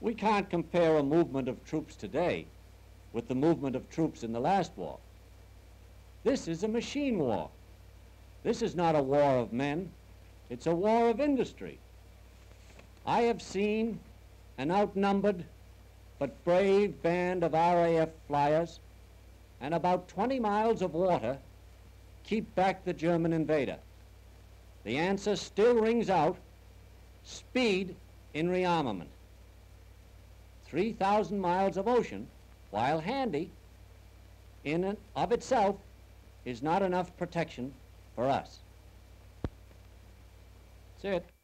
We can't compare a movement of troops today with the movement of troops in the last war. This is a machine war. This is not a war of men, it's a war of industry. I have seen an outnumbered but brave band of RAF flyers and about 20 miles of water keep back the German invader. The answer still rings out: speed in rearmament. 3,000 miles of ocean, while handy, in and of itself, is not enough protection for us. That's it.